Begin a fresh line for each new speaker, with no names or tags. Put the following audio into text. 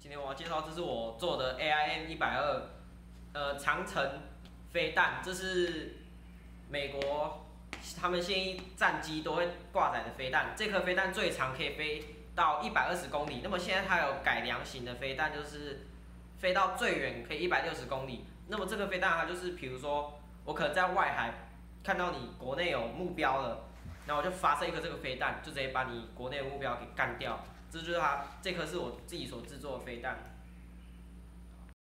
今天我要介绍，这是我做的 AIM-120，长程飞弹，这是美国他们现役战机都会挂载的飞弹。这颗飞弹最长可以飞到120公里。那么现在它有改良型的飞弹，就是飞到最远可以160公里。那么这颗飞弹它就是，比如说我可能在外海看到你国内有目标了，然后我就发射一颗这个飞弹，就直接把你国内的目标给干掉。这就是这颗是我自己所制作的飞弹。